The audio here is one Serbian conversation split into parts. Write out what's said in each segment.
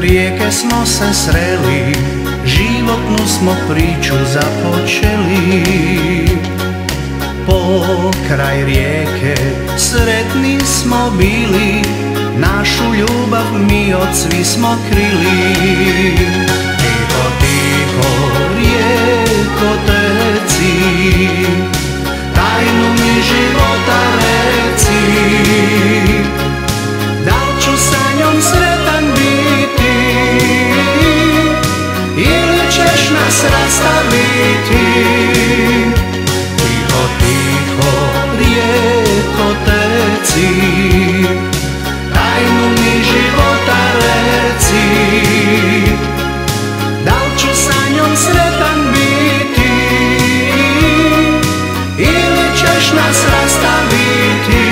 rijeke smo se sreli, životnu smo priču započeli. Pokraj rijeke sretni smo bili, našu ljubav mi od svih smo krili. Tiho, tiho, rijeko teci, tajnu mi života reci. Da li ću sa njom sretan biti, ili ćeš nas rastaviti? Tiho, tiho, rijeko teci, tajnu mi života reci. Da li ću sa njom sretan biti, ili ćeš nas rastaviti?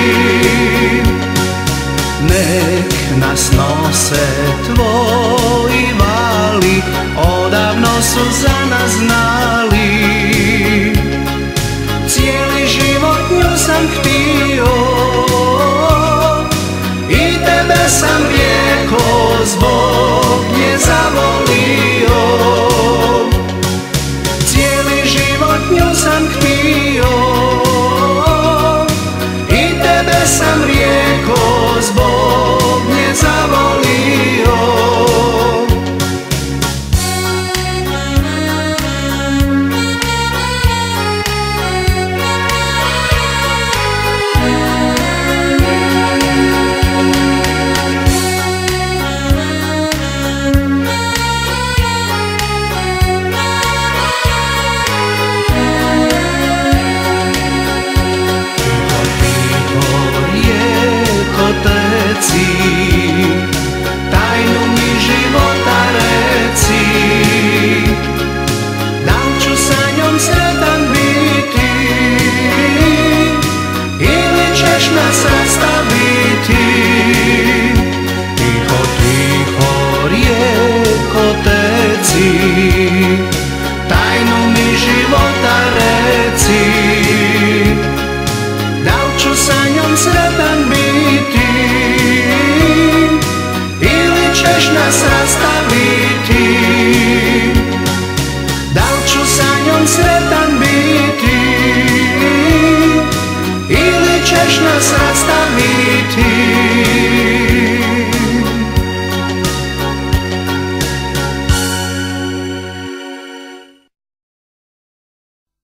Nek nas nose tvoji vali, odavno su za nas znali. Cijeli život nju sam htio i tebe sam rijeko zbog nje zavolio. Cijeli život nju sam htio i tebe sam rijeko zbog nje zavolio. Tajnu mi života reci. Da li ću sa njom sretan biti, ili ćeš nas rastaviti? Tiho, tiho, rijeko teci, tajnu mi života reci. Da li ću sa njom sretan biti, ili ćeš nas rastaviti? Da li ću sa njom sretan biti, ili ćeš nas rastaviti?